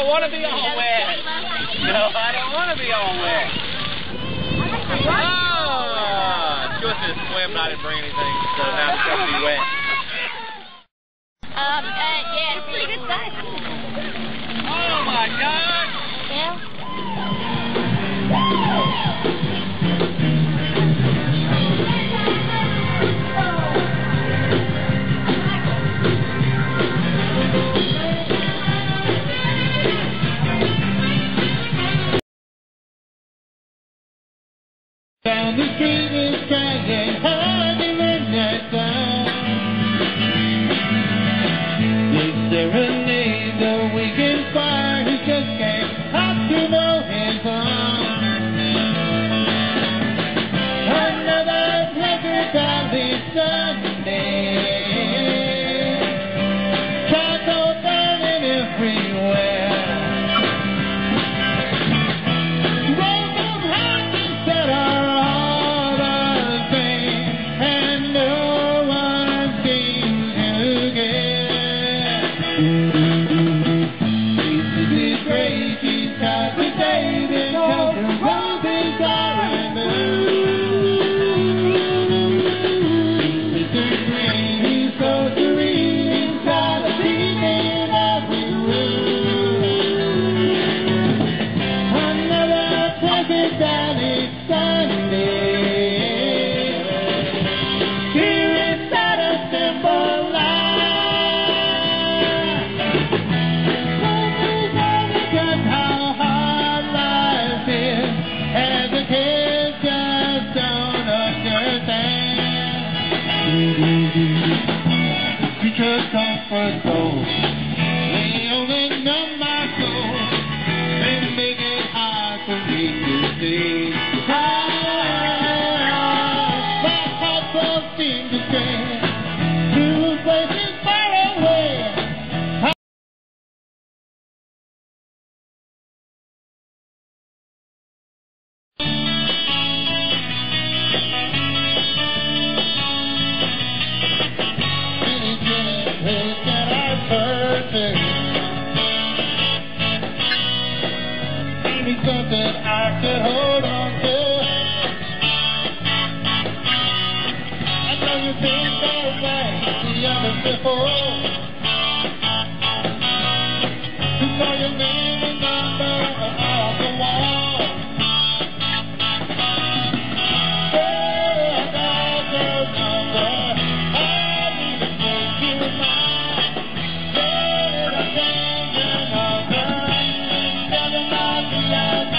want to be all wet. No, I don't want to be all wet. Oh! She wants to swim, and I didn't bring anything, so now it's going to be wet. Yeah, it's pretty good size. Oh my God! Yeah. Down the street is dragging hard in midnight sun. They serenade the weekend choir who just came up to know his own. Another pleasure valley Sunday. Charcoal burning everywhere. Future comfort goes. They only numb my soul. They make it hard for me to see. My heart does seem to stray to places far away. Something I could hold on to. I know you think that like the others before. You saw your name and number off the wall. Hey, I got your number. I need to make you mine. Hey, I'm changing over. Never mind the love.